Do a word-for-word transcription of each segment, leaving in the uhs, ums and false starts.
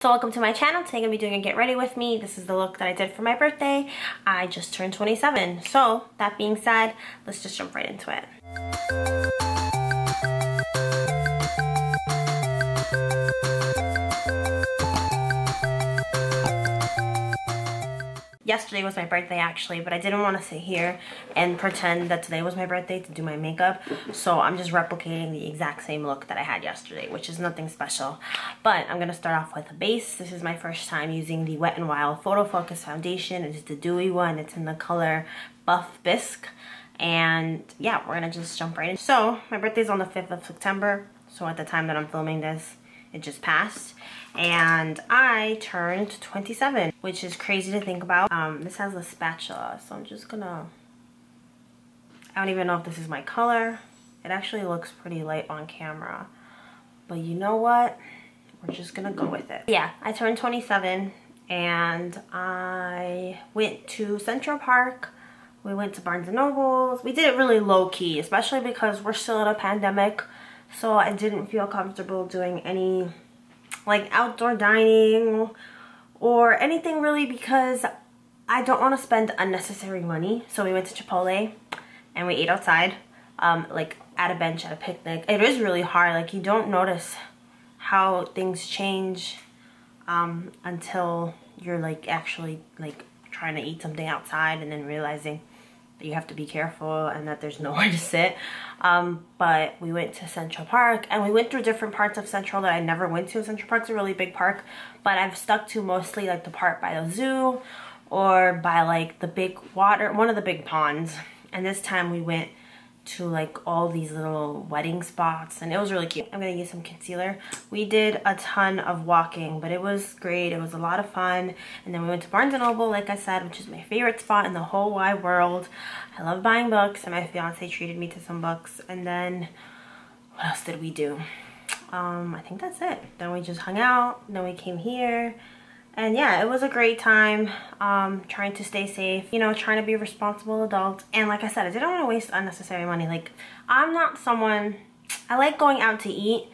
So welcome to my channel. Today I'm going to be doing a get ready with me. This is the look that I did for my birthday. I just turned twenty-seven. So that being said, let's just jump right into it. Yesterday was my birthday actually, but I didn't want to sit here and pretend that today was my birthday to do my makeup. So I'm just replicating the exact same look that I had yesterday, which is nothing special. But I'm going to start off with a base. This is my first time using the Wet n Wild Photo Focus Foundation. It's the dewy one. It's in the color Buff Bisque. And yeah, we're going to just jump right in. So my birthday's on the fifth of September. So at the time that I'm filming this, it just passed. And I turned twenty-seven, which is crazy to think about. Um, this has a spatula, so I'm just gonna... I don't even know if this is my color. It actually looks pretty light on camera. But you know what? We're just gonna go with it. Yeah, I turned twenty-seven and I went to Central Park. We went to Barnes and Nobles. We did it really low-key, especially because we're still in a pandemic. So I didn't feel comfortable doing any like outdoor dining or anything really because I don't want to spend unnecessary money. So we went to Chipotle and we ate outside, um, like at a bench at a picnic. It is really hard. Like you don't notice how things change um, until you're like actually like trying to eat something outside and then realizing that you have to be careful and that there's nowhere to sit. Um, but we went to Central Park and we went through different parts of Central that I never went to. Central Park's a really big park, but I've stuck to mostly like the part by the zoo or by like the big water, one of the big ponds. And this time we went to like all these little wedding spots and it was really cute. I'm gonna use some concealer. We did a ton of walking, but it was great. It was a lot of fun. And then we went to Barnes and Noble, like I said, which is my favorite spot in the whole wide world. I love buying books and my fiance treated me to some books. And then what else did we do? Um, I think that's it. Then we just hung out, then we came here. And yeah, it was a great time, um, trying to stay safe, you know, trying to be a responsible adult. And like I said, I didn't want to waste unnecessary money. Like, I'm not someone, I like going out to eat,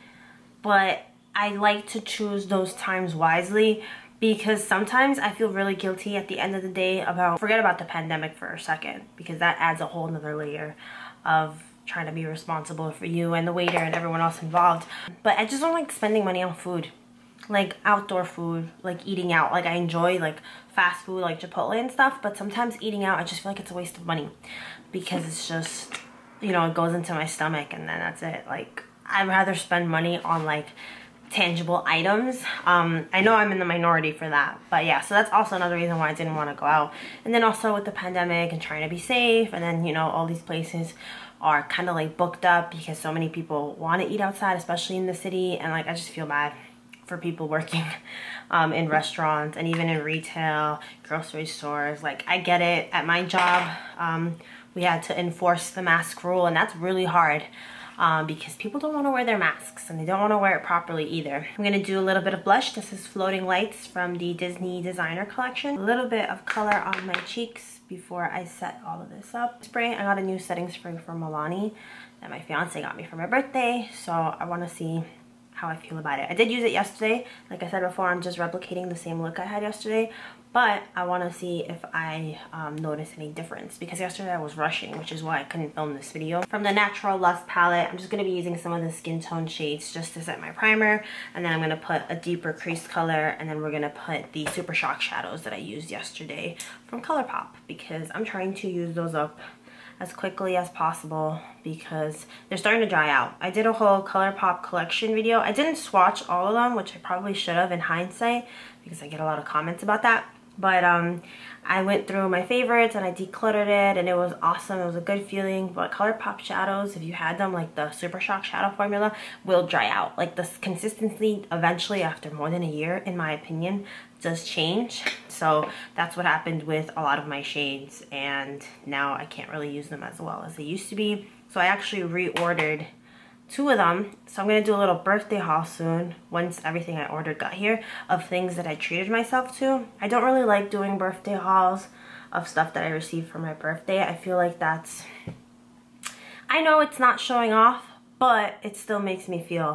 but I like to choose those times wisely because sometimes I feel really guilty at the end of the day about, forget about the pandemic for a second, because that adds a whole nother layer of trying to be responsible for you and the waiter and everyone else involved. But I just don't like spending money on food. Like outdoor food, like eating out. Like I enjoy like fast food like Chipotle and stuff, but sometimes eating out I just feel like it's a waste of money because it's just, you know, it goes into my stomach and then that's it. Like I'd rather spend money on like tangible items. um I know I'm in the minority for that, but yeah, so that's also another reason why I didn't want to go out. And then also with the pandemic and trying to be safe, and then you know all these places are kind of like booked up because so many people want to eat outside, especially in the city, and like I just feel bad for people working um, in restaurants and even in retail, grocery stores. Like I get it. At my job, um, we had to enforce the mask rule, and that's really hard um, because people don't want to wear their masks and they don't want to wear it properly either. I'm gonna do a little bit of blush. This is Floating Lights from the Disney Designer Collection. A little bit of color on my cheeks before I set all of this up. Spray, I got a new setting spray from Milani that my fiance got me for my birthday, so I want to see how I feel about it. I did use it yesterday. Like I said before, I'm just replicating the same look I had yesterday, but I want to see if I um, notice any difference because yesterday I was rushing, which is why I couldn't film this video. From the Natural Lust palette, I'm just going to be using some of the skin tone shades just to set my primer, and then I'm going to put a deeper crease color, and then we're going to put the Super Shock shadows that I used yesterday from Colourpop because I'm trying to use those up as quickly as possible because they're starting to dry out. I did a whole Colourpop collection video. I didn't swatch all of them, which I probably should have in hindsight because I get a lot of comments about that. But um, I went through my favorites and I decluttered it and it was awesome. It was a good feeling. But Colourpop shadows, if you had them, like the Super Shock shadow formula, will dry out. Like the consistency eventually after more than a year, in my opinion, does change. So that's what happened with a lot of my shades, and now I can't really use them as well as they used to be. So I actually reordered two of them. So I'm gonna do a little birthday haul soon once everything I ordered got here of things that I treated myself to. I don't really like doing birthday hauls of stuff that I received for my birthday. I feel like that's, I know it's not showing off, but it still makes me feel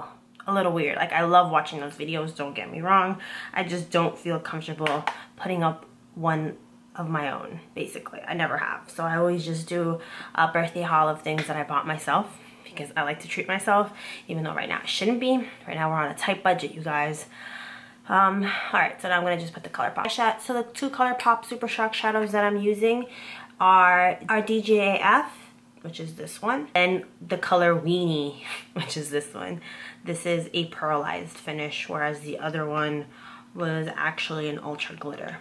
a little weird. Like, I love watching those videos, don't get me wrong. I just don't feel comfortable putting up one of my own, basically. I never have. So I always just do a birthday haul of things that I bought myself because I like to treat myself, even though right now I shouldn't be. Right now we're on a tight budget, you guys. Um, alright, so now I'm going to just put the Colourpop shadow. So the two Colourpop Super Shock shadows that I'm using are our D G A F, which is this one, and the color Weenie, which is this one. This is a pearlized finish, whereas the other one was actually an ultra glitter.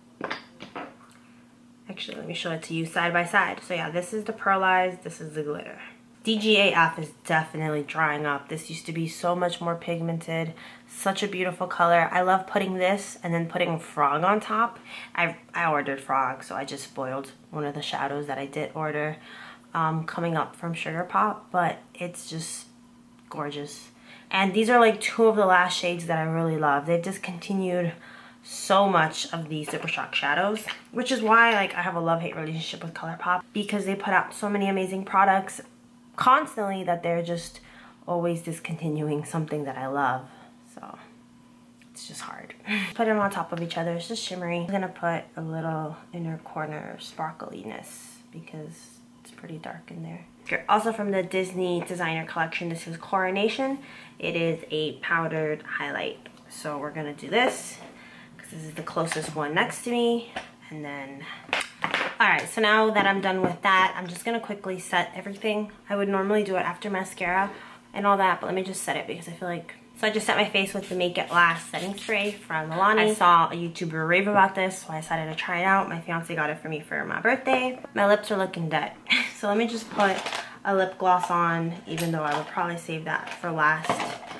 Actually, let me show it to you side by side. So yeah, this is the pearlized, this is the glitter. D G A F is definitely drying up. This used to be so much more pigmented. Such a beautiful color. I love putting this and then putting frog on top. I I ordered frog, so I just spoiled one of the shadows that I did order um, coming up from Colourpop, but it's just gorgeous. And these are like two of the last shades that I really love. They've discontinued so much of these Super Shock shadows, which is why like I have a love-hate relationship with Colourpop, because they put out so many amazing products constantly that they're just always discontinuing something that I love. So it's just hard. Put them on top of each other. It's just shimmery. I'm gonna put a little inner corner sparkliness because it's pretty dark in there. Also from the Disney designer collection, this is Coronation. It is a powdered highlight. So we're gonna do this because this is the closest one next to me. And then alright, so now that I'm done with that, I'm just going to quickly set everything. I would normally do it after mascara and all that, but let me just set it because I feel like... So I just set my face with the Make It Last setting spray from Milani. I saw a YouTuber rave about this, so I decided to try it out. My fiance got it for me for my birthday. My lips are looking dead. So let me just put a lip gloss on, even though I would probably save that for last.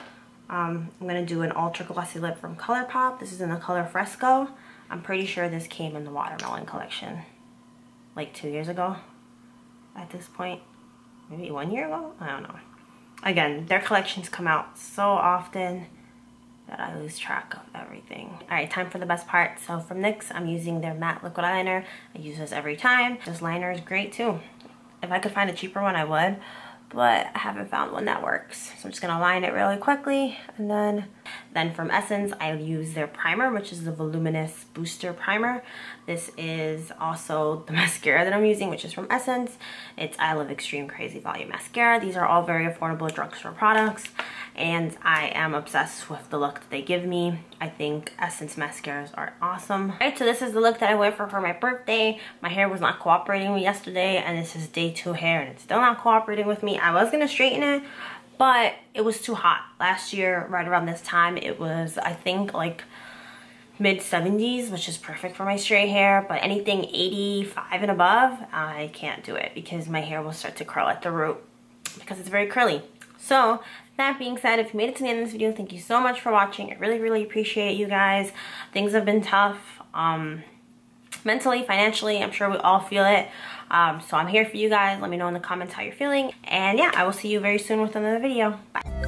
Um, I'm going to do an ultra glossy lip from Colourpop. This is in the color Fresco. I'm pretty sure this came in the Watermelon collection like two years ago at this point. Maybe one year ago? I don't know. Again, their collections come out so often that I lose track of everything. Alright, time for the best part. So from NYX, I'm using their matte liquid eyeliner. I use this every time. This liner is great too. If I could find a cheaper one, I would. But I haven't found one that works. So I'm just gonna line it really quickly, and then then from Essence I use their primer, which is the Voluminous Booster Primer. This is also the mascara that I'm using, which is from Essence. It's I Love Extreme Crazy Volume Mascara. These are all very affordable drugstore products, and I am obsessed with the look that they give me. I think Essence mascaras are awesome. Alright, so this is the look that I went for for my birthday. My hair was not cooperating with me yesterday, and this is day two hair, and it's still not cooperating with me. I was gonna straighten it, but it was too hot. Last year, right around this time, it was, I think, like mid seventies, which is perfect for my straight hair, but anything eighty-five and above, I can't do it because my hair will start to curl at the root because it's very curly. So that being said, if you made it to the end of this video, thank you so much for watching. I really, really appreciate you guys. Things have been tough. Um, mentally, financially, I'm sure we all feel it. Um, so I'm here for you guys. Let me know in the comments how you're feeling. And yeah, I will see you very soon with another video. Bye.